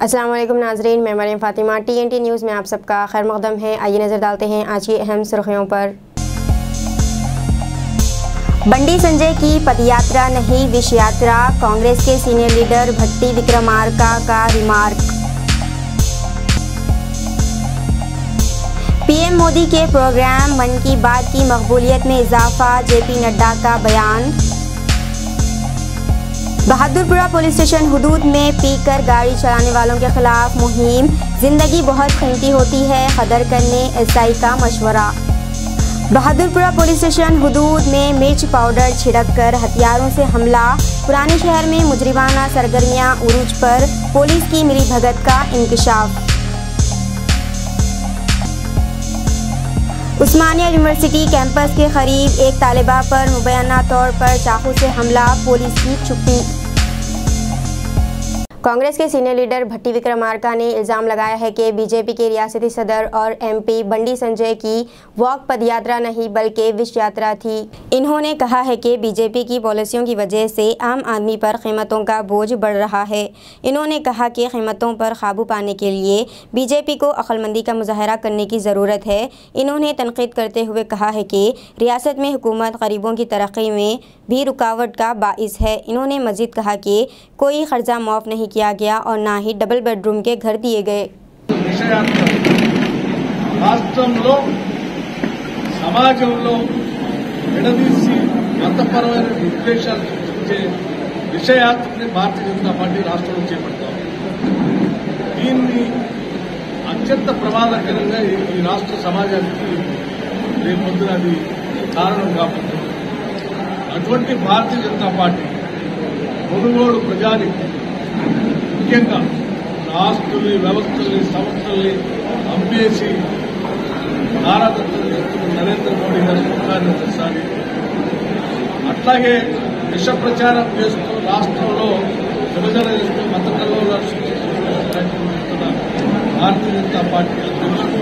अस्सलाम वालेकुम नाज़रीन, मैं मरियम फ़ातिमा TNT न्यूज़ में आप सबका खैर मक़दम है। आइए नज़र डालते हैं आज की अहम सुर्खियों पर। बंडी संजय की पदयात्रा नहीं विश यात्रा, कांग्रेस के सीनियर लीडर भट्टी विक्रमार्का का रिमार्क। PM मोदी के प्रोग्राम मन की बात की मकबूलियत में इजाफा, JP नड्डा का बयान। बहादुरपुरा पुलिस स्टेशन हुदूद में पीकर गाड़ी चलाने वालों के खिलाफ मुहिम, जिंदगी बहुत कीमती होती है, कदर करने SI का मशवरा। बहादुरपुरा पुलिस स्टेशन हुदूद में मिर्च पाउडर छिड़क कर हथियारों से हमला, पुराने शहर में मुजरिमाना सरगर्मियां उरूज पर, पुलिस की मिलीभगत का इंकशाफ। उस्मानिया यूनिवर्सिटी कैंपस के करीब एक तालिबा पर मुबैना तौर पर चाकू से हमला, पुलिस की छुट्टी। कांग्रेस के सीनियर लीडर भट्टी विक्रमार्का ने इल्ज़ाम लगाया है कि बीजेपी के रियासती सदर और MP बंडी संजय की वॉक पदयात्रा नहीं बल्कि विश यात्रा थी। इन्होंने कहा है कि बीजेपी की पॉलिसियों की वजह से आम आदमी पर कीमतों का बोझ बढ़ रहा है। इन्होंने कहा कि कीमतों पर काबू पाने के लिए बीजेपी को अक्लमंदी का मुजाहरा करने की ज़रूरत है। इन्होंने तनकीद करते हुए कहा है कि रियासत में हुकूमत गरीबों की तरक्की में भी रुकावट का बाइस है। इन्होंने मज़ीद कहा कि कोई कर्जा माफ़ नहीं किया गया और ना ही डबल बेडरूम के घर दिए गए। రాష్ట్రంలో సమాజంలో విడదీసి మతపరమైన విద్వేషాలు సృష్టించే విషయాత్మని భారతీయ జనతా పార్టీ రాష్ట్రంలో చేపడతాం. దీన్ని అత్యంత ప్రమాదకరంగా ఈ రాష్ట్ర సమాజానికి రేపొద్దున అది కారణం కాబోతుంది. అటువంటి భారతీయ జనతా పార్టీ మునుగోడు ప్రజానికి ముఖ్యంగా ఆస్తుల్ని వ్యవస్థల్ని సంస్థల్ని అమ్మేసి నారాదత్తం చేస్తున్న నరేంద్ర మోడీ గారి ముఖాన్ని ఒకసారి అట్లాగే విష ప్రచారం చేస్తూ రాష్ట్రంలో విభజన చేస్తూ మత కల్లోలాలు సృష్టిస్తున్న భారతీయ జనతా పార్టీ అధ్యక్షుడు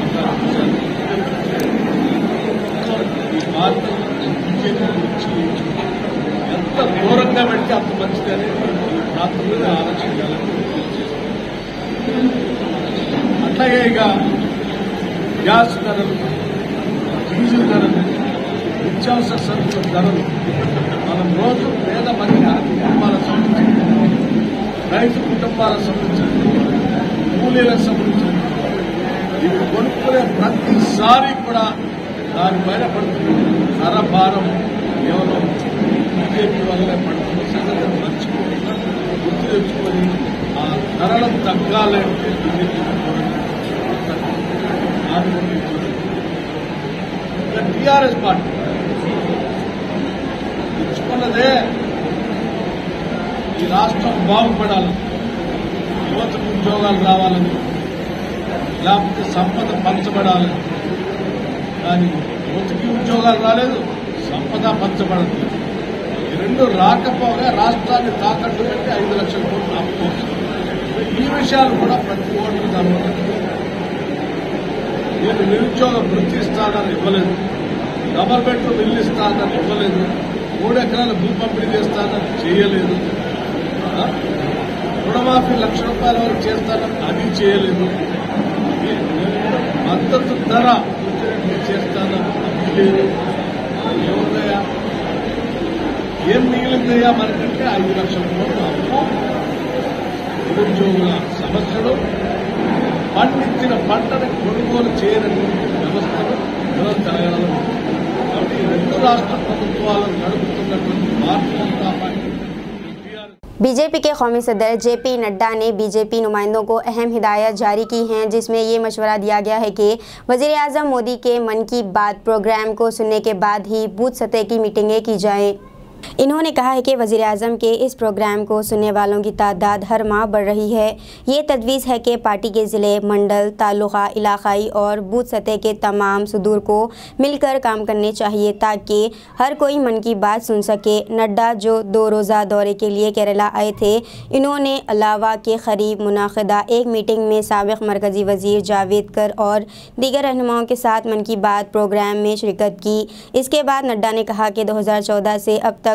ఈ భారత బీజేపీ గురించి ఎంత దూరంగా పెడితే అంత మంచిదని రాత్రి మీద ఆలోచించాలని. అట్లాగే ఇక గ్యాస్ ధరలు, డీజిల్ ధరలు, నిత్యావసర సరుకుల ధరలు మనం రోజు పేద మధ్య కుటుంబాలకు సంబంధించి, రైతు కుటుంబాలకు సంబంధించి, కూలీలకు సంబంధించి ఇవి కొనుక్కునే ప్రతిసారి కూడా దానిపైన పడుతుంది ధర భారం కేవలం బీజేపీ వల్లనే పడుతున్న సంగతిని మర్చిపోకుండా గుర్తు తెచ్చుకొని ఆ ధరలకు తగ్గాలంటే బీజేపీ టీఆర్ఎస్ పార్టీ తెచ్చుకున్నదే ఈ రాష్ట్రం బాగుపడాలని, యువతకు ఉద్యోగాలు రావాలని, లేకపోతే సంపద పంచబడాలని. కానీ యువతకి ఉద్యోగాలు రాలేదు, సంపద పంచబడదు. ఈ రెండు రాకపోగా రాష్ట్రాన్ని తాకట్టు పెట్టి 5 లక్షల కోట్లు అప్పు. ఈ విషయాలు కూడా ప్రతి ఓటు దానివల్ల నేను నిరుద్యోగ వృత్తి ఇస్తానని ఇవ్వలేదు, డబల్ బెడ్రూమ్ ఇల్లు ఇస్తానని ఇవ్వలేదు, 3 ఎకరాల భూ పంపిణీ చేస్తానని చేయలేదు, రుణమాఫీ ₹1,00,000 వరకు చేస్తానని అది చేయలేదు, మద్దతు ధర చేస్తానని అది లేదు. ఏముందయ్యా, ఏం మిగిలిందయ్యా మనకంటే 5 లక్షల కోట్ల అప్పు, నిరుద్యోగుల సమస్యలు, పండించిన పంటను కొనుగోలు చేయనటువంటి వ్యవస్థలు తెలంగాణలో. కాబట్టి 2 రాష్ట్ర ప్రభుత్వాలను నడుపుతున్నటువంటి భారతీయ జనతా పార్టీ बीजेपी के कौमी सदर JP नड्डा ने बीजेपी नुमाइंदों को अहम हिदायत जारी की हैं, जिसमें ये मशवरा दिया गया है कि वज़ीर-ए-आज़म मोदी के मन की बात प्रोग्राम को सुनने के बाद ही बूथ सतह की मीटिंगें की जाएं। इन्होंने कहा है कि वज़ीर-ए-आज़म के इस प्रोग्राम को सुनने वालों की तादाद हर माह बढ़ रही है। ये तजवीज़ है कि पार्टी के ज़िले, मंडल, तालुका, इलाकाई और बूथ सतह के तमाम सदूर को मिलकर काम करने चाहिए ताकि हर कोई मन की बात सुन सके। नड्डा जो 2 रोज़ा दौरे के लिए केरला आए थे, इन्होंने अलावा के करीब मुनाक़िदा एक मीटिंग में साबिक़ मरकज़ी वज़ीर जावेद कर और दीगर रहनुमाओं के साथ मन की बात प्रोग्राम में शिरकत की। इसके बाद नड्डा ने कहा कि 2014 से अब तक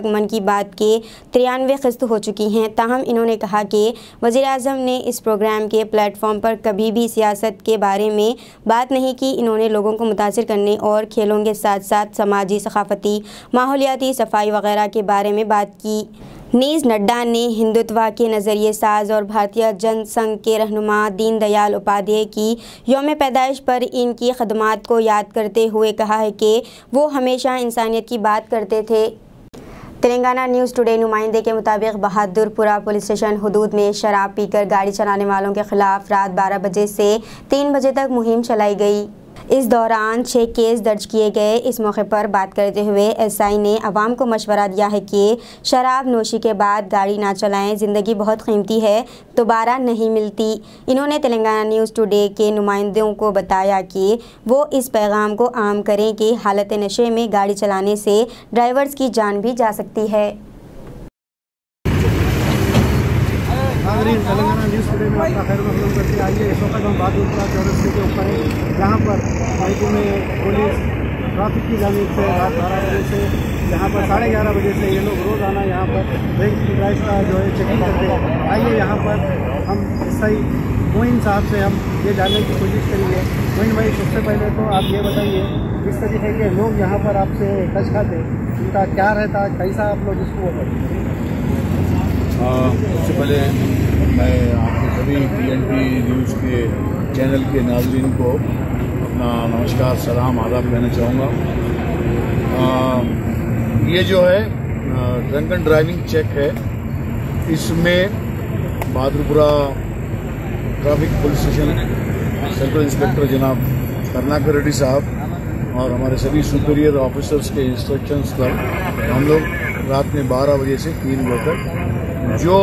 तक मन की बात के 93 किस्त हो चुकी हैं। ताहम इन्होंने कहा कि वज़ीर-ए-आज़म ने इस प्रोग्राम के प्लेटफॉर्म पर कभी भी सियासत के बारे में बात नहीं की। इन्होंने लोगों को मुतासिर करने और खेलों के साथ साथ समाजी, सकाफती, माहौलियाती, सफाई वगैरह के बारे में बात की। नीज़ नड्डा ने हिंदुत्व के नज़रिए साज और भारतीय जनसंघ के रहनुमा दीन दयाल उपाध्याय की यौम पैदाइश पर इनकी खदमात को याद करते हुए कहा है कि वो हमेशा इंसानियत की बात करते थे। तेलंगाना न्यूज़ टुडे नुमाइंदे के मुताबिक बहादुरपुरा पुलिस स्टेशन हदूद में शराब पीकर गाड़ी चलाने वालों के खिलाफ रात 12 बजे से 3 बजे तक मुहिम चलाई गई। इस दौरान 6 केस दर्ज किए गए। इस मौके पर बात करते हुए एसआई ने आवाम को मशवरा दिया है कि शराब नोशी के बाद गाड़ी ना चलाएं, ज़िंदगी बहुत कीमती है, दोबारा नहीं मिलती। इन्होंने तेलंगाना न्यूज़ टुडे के नुमाइंदों को बताया कि वो इस पैगाम को आम करें कि हालत नशे में गाड़ी चलाने से ड्राइवर्स की जान भी जा सकती है। तेलंगाना न्यूज़ टुडे में आपका खैर मकदूम करते आइए। इस वक्त हम बहादुरपुरा चौरस्ते के ऊपर है, जहाँ पर महकमे में पुलिस ट्रैफिक की जानिब से रात 12 बजे से यहाँ पर 11:30 बजे से ये लोग रोज़ाना यहाँ पर ड्रिंक की ड्राइव का जो है चेकिंग करते हैं। आइए यहाँ पर हम सही मोइन साहब से हम ये जानने की कोशिश करेंगे। मोइन भाई, सबसे पहले तो आप ये बताइए किस तरीके के लोग यहाँ पर आपसे टच खाते, उनका क्या रहता, कैसा आप लोग इसको बताइए। सबसे पहले मैं आपके सभी TNT न्यूज़ के चैनल के नाज़रीन को अपना नमस्कार, सलाम, आदाब कहना चाहूँगा। ये जो है ड्रंक एंड ड्राइविंग चेक है, इसमें Bahadurpura traffic police station circle inspector जनाब करुणाकर रेड्डी साहब और हमारे सभी सुपीरियर ऑफिसर्स के इंस्ट्रक्शंस पर हम लोग रात में 12 बजे से 3 बजे तक जो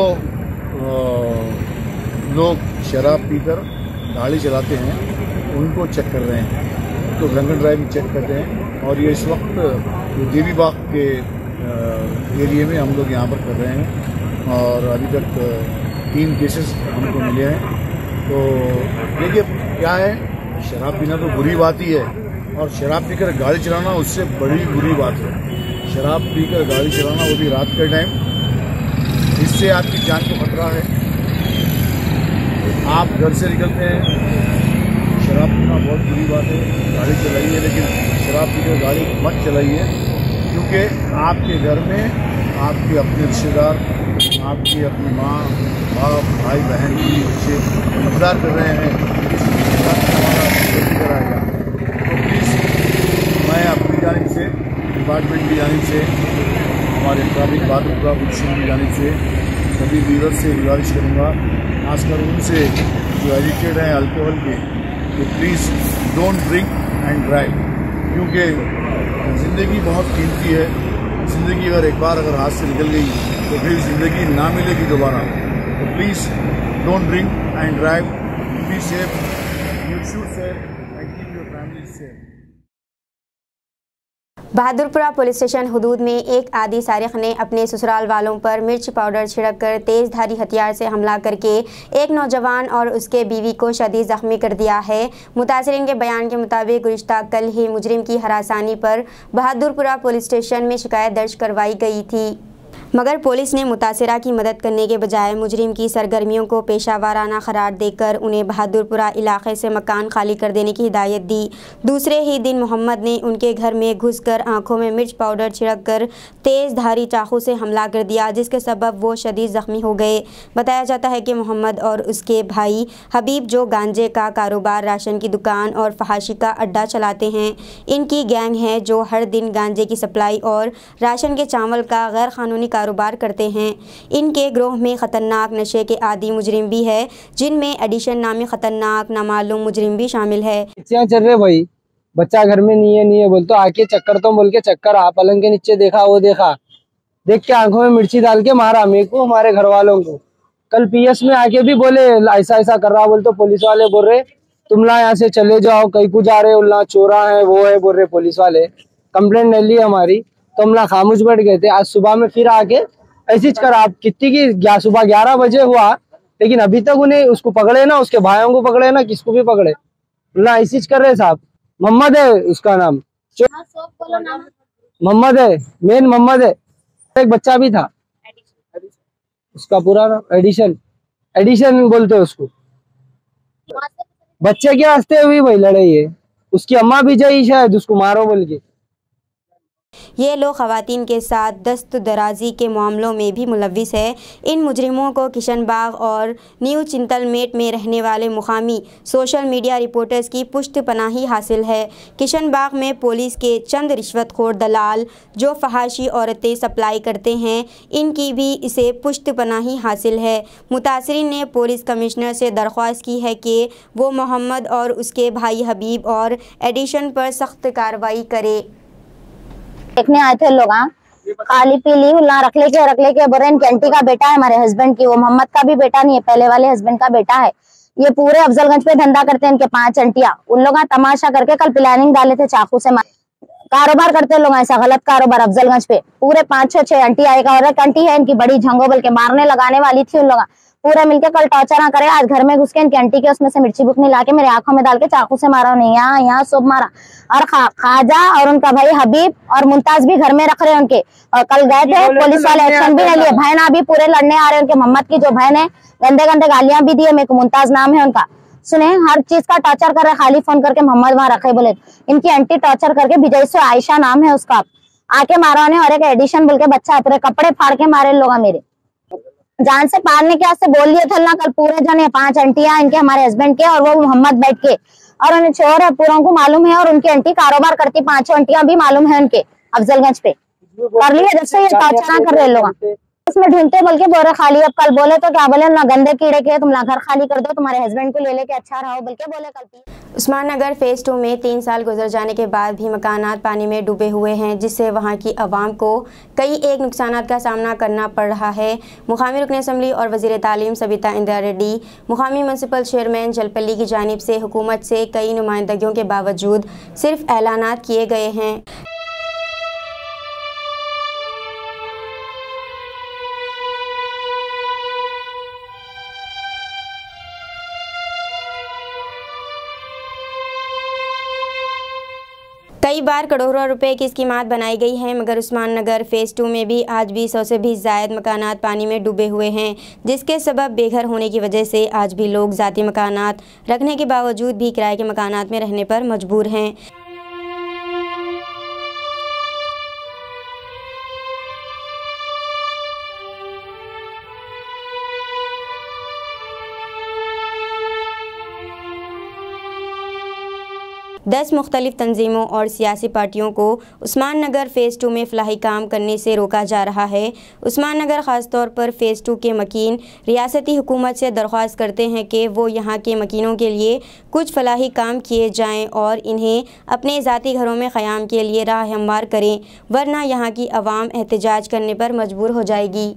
लोग शराब पीकर गाड़ी चलाते हैं उनको चेक कर रहे हैं, तो ड्रंक एंड ड्राइविंग चेक करते हैं। और ये इस वक्त देवी बाग के एरिया में हम लोग यहाँ पर कर रहे हैं और अभी तक 3 केसेस हमको मिले हैं। तो देखिए क्या है, शराब पीना तो बुरी बात ही है और शराब पीकर गाड़ी चलाना उससे बड़ी बुरी बात है। शराब पीकर गाड़ी चलाना, वो भी रात के टाइम, इससे आपकी जान को खतरा है। आप घर से निकलते हैं, शराब पीना बहुत बुरी बात है, गाड़ी चलाइए, लेकिन शराब पीकर गाड़ी मत चलाइए, क्योंकि आपके घर में आपके अपने रिश्तेदार, आपकी अपनी माँ, बाप, भाई, बहन, बच्चे इंतजार कर रहे हैं आएगा। तो प्लीज़ मैं अपनी जानिब से, डिपार्टमेंट की जानिब से, हमारे ट्रैफिक बहादुरपुरा पुलिस की जानिब से सभी लीडर से गुजारिश करूँगा, खासकर उनसे जो एडिक्टेड हैं अल्कोहल के, तो please don't drink and drive, क्योंकि ज़िंदगी बहुत कीमती है। ज़िंदगी अगर एक बार हाथ से निकल गई तो फिर ज़िंदगी ना मिलेगी दोबारा। तो please don't drink and drive, be safe, you should safe and keep your family safe. Bahadurpura police station हदूद में एक आदि सारिक ने अपने ससुराल वालों पर मिर्च पाउडर छिड़क कर तेज़धारी हथियार से हमला करके एक नौजवान और उसके बीवी को शदीद ज़ख्मी कर दिया है। मुतासिरीन के बयान के मुताबिक गुज़िश्ता कल ही मुजरिम की हरासानी पर बहादुरपुरा पुलिस स्टेशन में शिकायत दर्ज करवाई गई थी, मगर पुलिस ने मुतासिरा की मदद करने के बजाय मुजरिम की सरगर्मियों को पेशा वाराना करार देकर उन्हें बहादुरपुरा इलाके से मकान खाली कर देने की हिदायत दी। दूसरे ही दिन मोहम्मद ने उनके घर में घुसकर आंखों में मिर्च पाउडर छिड़क कर तेज़ धारी चाकू से हमला कर दिया, जिसके सबब वो शदीद ज़ख्मी हो गए। बताया जाता है कि मोहम्मद और उसके भाई हबीब, जो गांजे का कारोबार, राशन की दुकान और फहाशी का अड्डा चलाते हैं, इनकी गैंग है जो हर दिन गांजे की सप्लाई और राशन के चावल का गैर कानूनी कारोबार करते हैं। इनके ग्रोह में ख़तरनाक नशे के आदि मुजरिम भी है, जिनमें एडिशन नामी ख़तरनाक नामालूम मुजरिम भी शामिल है। क्या चल रहे भाई, बच्चा घर में नहीं है बोल तो आके चक्कर तो बोल के चक्कर आ, पलंग के नीचे देखा, वो देखा, देख के आंखों में मिर्ची डाल के मारा मेरे को, हमारे घर वालों को। कल PS में आके भी बोले ऐसा ऐसा कर रहा, बोल तो पुलिस वाले बोल रहे तुम ला यहाँ से चले जाओ, कहीं को जा रहे हो, उल्ला चोरा है वो है बोल रहे पुलिस वाले। कंप्लेंट नहीं ली हमारी तो हम लोग खामोश बैठ गए थे। आज सुबह में फिर आके ऐसी कर, आप कितनी की सुबह 11 बजे हुआ, लेकिन अभी तक उन्हें उसको पकड़े ना, उसके भाइयों को पकड़े ना, किसको भी पकड़े ना, ऐसी कर रहे साहब। मोहम्मद है उसका नाम, मोहम्मद है, मेन मोहम्मद है, एक बच्चा भी था, उसका पूरा एडिशन एडिशन बोलते हैं उसको। बच्चे के वास्ते हुई भाई लड़ाई है, उसकी अम्मा भी जाई शायद उसको मारो बोल के। ये लोग खवातीन के साथ दस्त दराजी के मामलों में भी मुलविस है। इन मुजरिमों को किशनबाग और न्यू चिंतलमेट में रहने वाले मुकामी सोशल मीडिया रिपोर्टर्स की पुष्ट पनाही हासिल है। किशनबाग में पुलिस के चंद रिश्वतखोर दलाल जो फहाशी औरतें सप्लाई करते हैं, इनकी भी इसे पुष्ट पनाही हासिल है। मुतासरीन ने पुलिस कमिश्नर से दरख्वास्त की है कि वो मोहम्मद और उसके भाई हबीब और एडिशन पर सख्त कार्रवाई करे। देखने आए थे लोग, खाली पीली हुला रख लेके बोरे इनकी आंटी का बेटा है हमारे हस्बैंड की, वो मोहम्मद का भी बेटा नहीं है, पहले वाले हस्बैंड का बेटा है। ये पूरे अफजलगंज पे धंधा करते हैं इनके 5 आंटियां। उन लोग तमाशा करके कल प्लानिंग डाले थे चाकू से कारोबार करते लोग, ऐसा गलत कारोबार अफजलगंज पे पूरे 5-6 आंटियां। एक और एक आंटी है इनकी बड़ी झंगो बोल के मारने लगाने वाली थी। उन लोग पूरे मिलके कल टॉर्चर ना करे, आज घर में घुस के इनकी आंटी के उसमें से मिर्ची बुकनी लाके मेरे आंखों में डाल के चाकू से मारा, नहीं यहाँ सब मारा। और खाजा और उनका भाई हबीब और मुमताज भी घर में रख रहे उनके, और कल गए थे पुलिस वाले एक्शन भी नहीं लिए। बहन अभी पूरे लड़ने आ रहे उनके, मोहम्मद की जो बहन है गंदे गंदे गालियां भी दिए मेरे को, मुमताज नाम है उनका। सुने हर चीज का टॉर्चर कर रहे, खाली फोन करके मोहम्मद वहां रखे बोले। इनकी आंटी टॉर्चर करके विजय से आयशा नाम है उसका, आके मारा उन्हें। और एक एडिशन बोल के बच्चा पूरे कपड़े फाड़ के मारे लोग मेरे, जान से पालने के वास्ते बोल दिए थे ना कल पूरे जने 5 आंटियां इनके हमारे हस्बैंड के और वो मोहम्मद बैठ के, और उन्हें चोर है पूरों को मालूम है। और उनकी आंटी कारोबार करती, 5 आंटियां भी मालूम है उनके अफजलगंज पे कर लिए। जब से ये टॉर्चर कर रहे लोग उसमें ढूंढते बोल के बोरे खाली। अब कल बोले तो क्या बोले ना गंदे कीड़े के तुम घर खाली कर दो, तुम्हारे हस्बैंड को ले लेके अच्छा रहो बोल के बोले कल। उस्मान नगर फेज़ 2 में 3 साल गुजर जाने के बाद भी मकानात पानी में डूबे हुए हैं, जिससे वहां की आवाम को कई एक नुकसानात का सामना करना पड़ रहा है। मुकामी रुकन असम्बली और वज़ीर तालीम सबिता इंदिरा रेड्डी, मुकामी म्यूनसिपल चेयरमैन जलपल्ली की जानिब से हुकूमत से कई नुमाइंदगियों के बावजूद सिर्फ ऐलानात किए गए हैं। कई बार करोड़ों रुपए की स्कीमात बनाई गई हैं, मगर उस्मान नगर फेज़ 2 में भी आज भी 100 से भी ज़ायद मकानात पानी में डूबे हुए हैं, जिसके सबब बेघर होने की वजह से आज भी लोग ज़ाती मकानात रखने के बावजूद भी किराए के मकानात में रहने पर मजबूर हैं। दस मुख्तलिफ तंजीमों और सियासी पार्टियों को उस्मान नगर फेज़ 2 में फलाही काम करने से रोका जा रहा है। उस्मान नगर ख़ास तौर पर फेज़ 2 के मकीन रियासती हुकूमत से दरख्वास्त करते हैं कि वो यहाँ के मकीनों के लिए कुछ फलाही काम किए जाएँ और इन्हें अपने ज़ाती घरों में क़याम के लिए राह हमवार करें, वरना यहाँ की आवाम एहतजाज करने पर मजबूर हो जाएगी।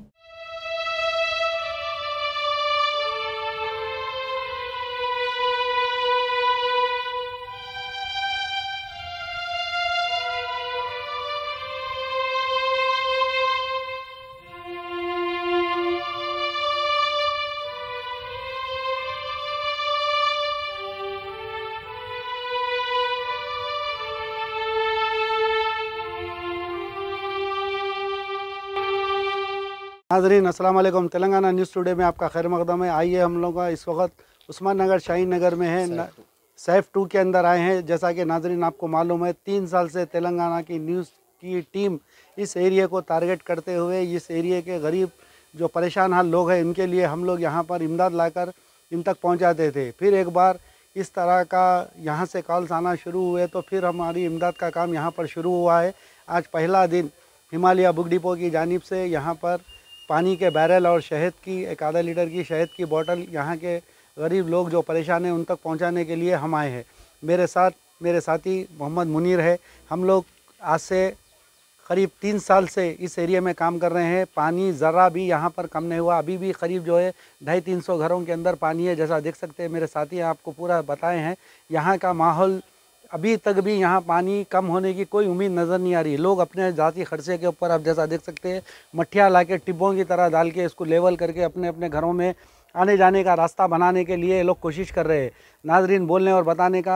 नाज़रीन अस्सलाम वालेकुम, तेलंगाना न्यूज़ टुडे में आपका खैर मकदम है। आइए हम लोग का इस वक्त उस्मान नगर शाहीन नगर में है, सैफ 2 के अंदर आए हैं। जैसा कि नाज़रीन आपको मालूम है 3 साल से तेलंगाना की न्यूज़ की टीम इस एरिया को टारगेट करते हुए इस एरिया के गरीब जो परेशान हाल लोग हैं इनके लिए हम लोग यहाँ पर इमदाद लाकर इन तक पहुँचाते थे। फिर एक बार इस तरह का यहाँ से कॉल्स आना शुरू हुए तो फिर हमारी इमदाद का काम यहाँ पर शुरू हुआ है। आज पहला दिन हिमालय बुक डिपो की जानिब से यहाँ पर पानी के बैरल और शहद की एक आधा लीटर की शहद की बोतल यहाँ के गरीब लोग जो परेशान हैं उन तक पहुँचाने के लिए हम आए हैं। मेरे साथ मेरे साथी मोहम्मद मुनीर है। हम लोग आज से करीब 3 साल से इस एरिया में काम कर रहे हैं। पानी ज़रा भी यहाँ पर कम नहीं हुआ, अभी भी करीब जो है 250-300 घरों के अंदर पानी है। जैसा देख सकते हैं मेरे साथी आपको पूरा बताए हैं। यहाँ का माहौल अभी तक भी यहाँ पानी कम होने की कोई उम्मीद नज़र नहीं आ रही। लोग अपने ज़ाती खर्चे के ऊपर आप जैसा देख सकते हैं मट्ठिया ला के टिब्बों की तरह डाल के इसको लेवल करके अपने अपने घरों में आने जाने का रास्ता बनाने के लिए लोग कोशिश कर रहे हैं। नाजरीन बोलने और बताने का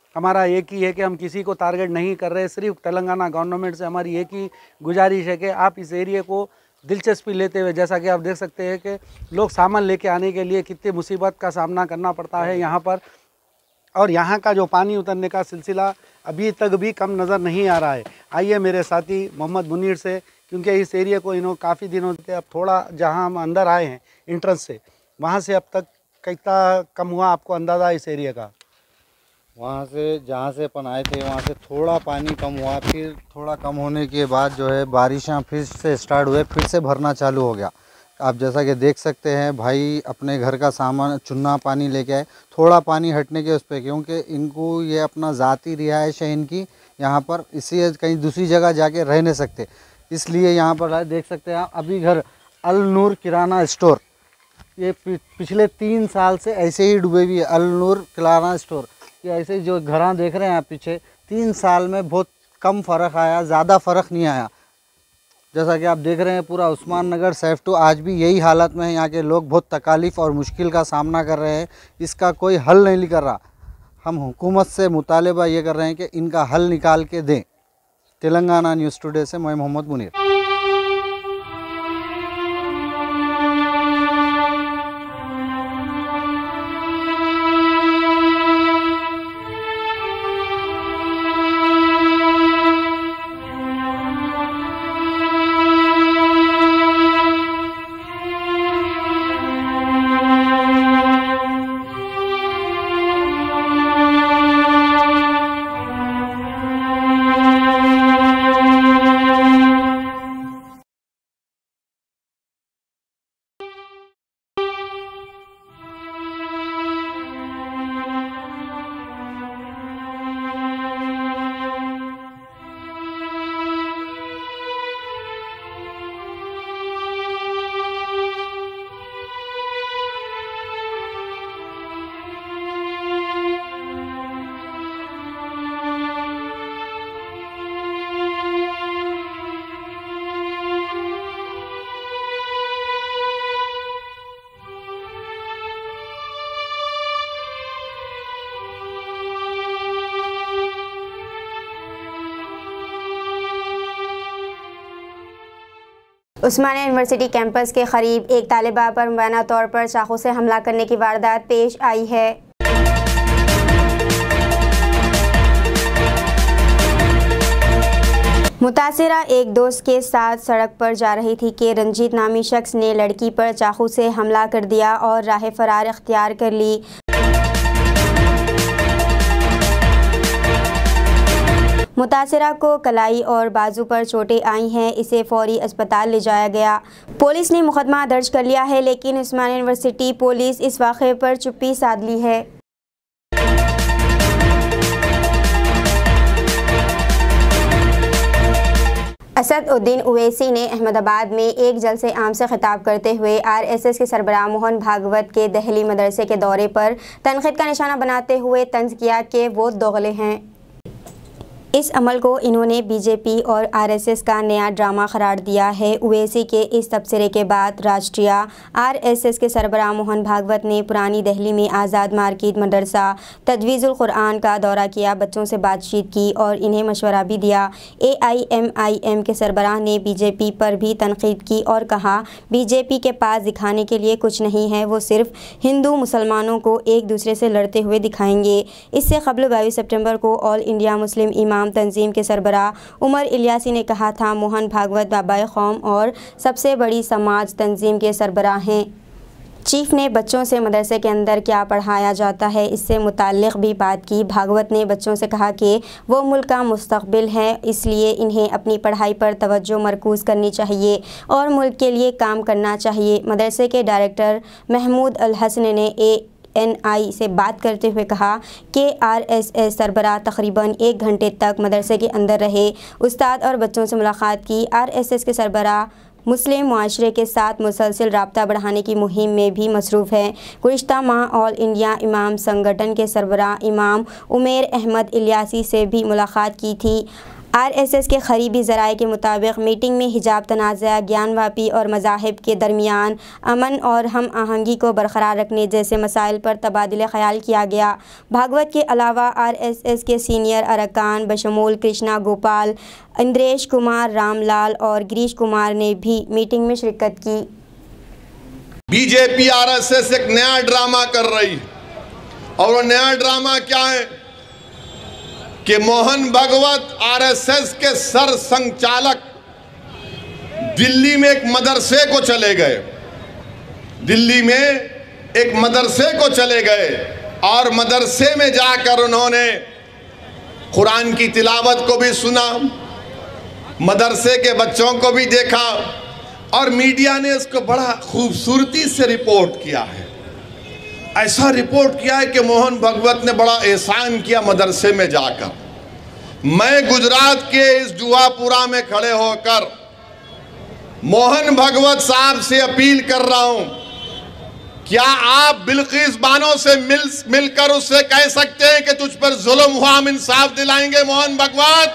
हमारा एक ही है कि हम किसी को टारगेट नहीं कर रहे, सिर्फ तेलंगाना गवर्नमेंट से हमारी एक ही गुजारिश है कि आप इस एरिया को दिलचस्पी लेते हुए, जैसा कि आप देख सकते हैं कि लोग सामान लेके आने के लिए कितनी मुसीबत का सामना करना पड़ता है यहाँ पर, और यहाँ का जो पानी उतरने का सिलसिला अभी तक भी कम नज़र नहीं आ रहा है। आइए मेरे साथी मोहम्मद मुनीर से, क्योंकि इस एरिया को इन्होंने काफ़ी दिनों से, अब थोड़ा जहाँ हम अंदर आए हैं इंट्रेंस से, वहाँ से अब तक कितना कम हुआ आपको अंदाज़ा इस एरिया का? वहाँ से जहाँ से अपन आए थे वहाँ से थोड़ा पानी कम हुआ, फिर थोड़ा कम होने के बाद जो है बारिशां फिर से स्टार्ट हुए, फिर से भरना चालू हो गया। आप जैसा कि देख सकते हैं भाई अपने घर का सामान चुन्ना पानी लेके आए, थोड़ा पानी हटने के उस पर, क्योंकि इनको ये अपना ज़ाती रिहाइश है इनकी यहाँ पर, इसलिए कहीं दूसरी जगह जाके रह नहीं सकते, इसलिए यहाँ पर देख सकते हैं आप। अभी घर अल नूर किराना स्टोर, ये पिछले 3 साल से ऐसे ही डूबे हुए, अल नूर किराना स्टोर, ये ऐसे जो घरां देख रहे हैं आप पीछे, 3 साल में बहुत कम फ़र्क आया, ज़्यादा फ़र्क नहीं आया। जैसा कि आप देख रहे हैं पूरा उस्मान नगर सेफ्टू आज भी यही हालत में है। यहाँ के लोग बहुत तकालीफ और मुश्किल का सामना कर रहे हैं, इसका कोई हल नहीं कर रहा। हम हुकूमत से मुतालिबा ये कर रहे हैं कि इनका हल निकाल के दें। तेलंगाना न्यूज़ टुडे से मैं मोहम्मद मुनीर। उस्मानिया यूनिवर्सिटी कैंपस के करीब एक तालिबा पर मुबैना तौर पर चाकू से हमला करने की वारदात पेश आई है। मुतासिरा एक दोस्त के साथ सड़क पर जा रही थी कि रंजीत नामी शख्स ने लड़की पर चाकू से हमला कर दिया और राह फरार इख्तियार कर ली। मुतासिरा को कलाई और बाजू पर चोटें आई हैं, इसे फौरी अस्पताल ले जाया गया। पुलिस ने मुकदमा दर्ज कर लिया है, लेकिन उस्मानिया यूनिवर्सिटी पुलिस इस वाक़े पर चुप्पी साध ली है। असद उद्दीन ओवैसी ने अहमदाबाद में एक जलसे आम से खिताब करते हुए आरएसएस के सरबराह मोहन भागवत के दहली मदरसे के दौरे पर तनकीद का निशाना बनाते हुए तंज किया कि वो दोगले हैं। इस अमल को इन्होंने बीजेपी और आरएसएस का नया ड्रामा करार दिया है। ओवैसी के इस तबसरे के बाद राष्ट्रीय आरएसएस के सरबराह मोहन भागवत ने पुरानी दिल्ली में आज़ाद मार्केट मदरसा तजवीज़ुल कुरान का दौरा किया, बच्चों से बातचीत की और इन्हें मशवरा भी दिया। AIMIM के सरबराह ने बीजेपी पर भी तनकीद की और कहा बीजेपी के पास दिखाने के लिए कुछ नहीं है, वो सिर्फ हिंदू मुसलमानों को एक दूसरे से लड़ते हुए दिखाएंगे। इससे कबल 22 सितंबर को ऑल इंडिया मुस्लिम इमाम तंजीम के सरबराह उमर इलियासी ने कहा था मोहन भागवत बाबाए कौम और सबसे बड़ी समाज तंजीम के सरबराह हैं। चीफ ने बच्चों से मदरसे के अंदर क्या पढ़ाया जाता है इससे मुताल्लिक़ भी बात की। भागवत ने बच्चों से कहा कि वो मुल्क का मुस्तक़बिल है, इसलिए इन्हें अपनी पढ़ाई पर तवज्जो मरकूज़ करनी चाहिए और मुल्क के लिए काम करना चाहिए। मदरसे के डायरेक्टर महमूद अल हसन ने NI से बात करते हुए कहा कि RSS सरबराह तकरीबन 1 घंटे तक मदरसे के अंदर रहे, उस्ताद और बच्चों से मुलाकात की। RSS के सरबराह मुस्लिम मुआशरे के साथ मुसलसल रब्ता बढ़ाने की मुहिम में भी मसरूफ़ है। गुज़िश्ता माह ऑल इंडिया इमाम संगठन के सरबराह इमाम उमेर अहमद इलियासी से भी मुलाकात की थी। आरएसएस के करीबी ज़राए के मुताबिक मीटिंग में हिजाब तनाज़ा, ज्ञानवापी और मज़ाहिब के दरमियान अमन और हम आहंगी को बरकरार रखने जैसे मसाइल पर तबादिले ख्याल किया गया। भागवत के अलावा आरएसएस के सीनियर अरकान बशमूल कृष्णा गोपाल, इंद्रेश कुमार, रामलाल और गिरीश कुमार ने भी मीटिंग में शिरकत की। बीजेपी आरएसएस एक नया ड्रामा कर रही है और वो नया ड्रामा क्या है कि मोहन भागवत आरएसएस के सर संचालक दिल्ली में एक मदरसे को चले गए। दिल्ली में एक मदरसे को चले गए और मदरसे में जाकर उन्होंने कुरान की तिलावत को भी सुना, मदरसे के बच्चों को भी देखा और मीडिया ने इसको बड़ा खूबसूरती से रिपोर्ट किया है। ऐसा रिपोर्ट किया है कि मोहन भागवत ने बड़ा एहसान किया मदरसे में जाकर। मैं गुजरात के इस जुआपुरा में खड़े होकर मोहन भागवत साहब से अपील कर रहा हूं, क्या आप बिल्किस बानो से मिलकर उससे कह सकते हैं कि तुझ पर जुल्म हुआ, हम इंसाफ दिलाएंगे? मोहन भागवत,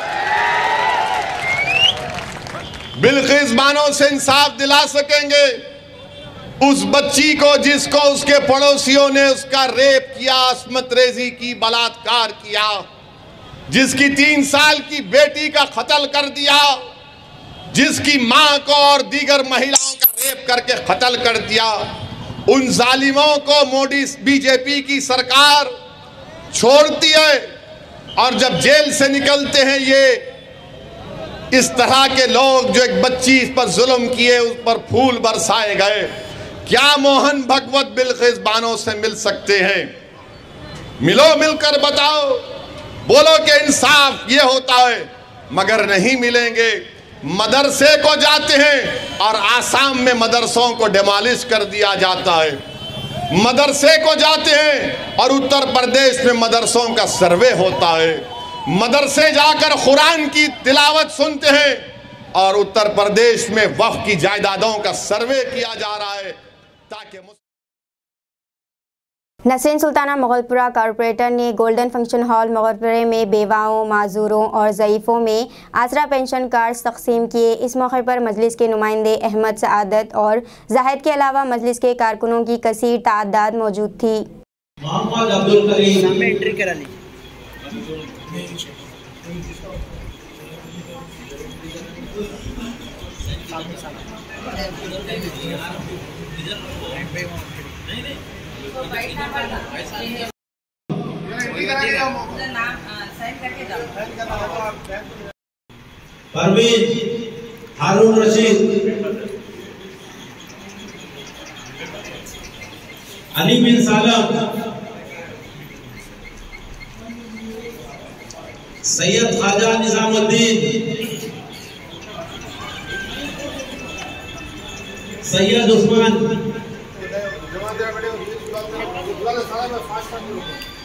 बिल्किस बानो से इंसाफ दिला सकेंगे? उस बच्ची को जिसको उसके पड़ोसियों ने उसका रेप किया, अस्मत रेजी की, बलात्कार किया, जिसकी 3 साल की बेटी का कत्ल कर दिया, जिसकी मां को और दीगर महिलाओं का रेप करके कत्ल कर दिया, उन जालिमों को मोदी बीजेपी की सरकार छोड़ती है और जब जेल से निकलते हैं ये इस तरह के लोग जो एक बच्ची पर जुल्म किए उस पर फूल बरसाए गए, क्या मोहन भागवत बिल्किस बानो से मिल सकते हैं? मिलो, मिलकर बताओ, बोलो कि इंसाफ ये होता है, मगर नहीं मिलेंगे। मदरसे को जाते हैं और आसाम में मदरसों को डिमोलिश कर दिया जाता है। मदरसे को जाते हैं और उत्तर प्रदेश में मदरसों का सर्वे होता है। मदरसे जाकर कुरान की तिलावत सुनते हैं और उत्तर प्रदेश में वक्फ की जायदादों का सर्वे किया जा रहा है ताकि नसरीन सुल्ताना मोगलपुरा कॉरपोरेटर ने गोल्डन फंक्शन हॉल मोगलपुरे में बेवाओं, माजूरों और ज़ईफ़ों में आसरा पेंशन कार्ड तकसीम किए। इस मौके पर मजलिस के नुमाइंदे अहमद सआदत और जाहिद के अलावा मजलिस के कारकुनों की कसीर तादाद मौजूद थी। मोहम्मद अब्दुल करीम एंट्री करा ली। परवीन, हारून रशीद, अली बिन सालम, सैयद ख्वाजा निजामुद्दीन, सैयद उस्मान।